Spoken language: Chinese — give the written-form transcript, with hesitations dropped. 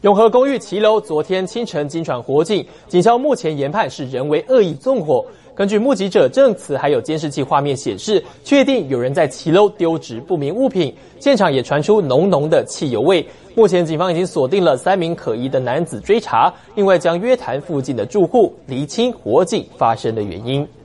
永和公寓骑楼昨天清晨惊传火警，警消目前研判是人为恶意纵火。根据目击者证词还有监视器画面显示，确定有人在骑楼丢掷不明物品，现场也传出浓浓的汽油味。目前警方已经锁定了3名可疑的男子追查，另外将约谈附近的住户，厘清火警发生的原因。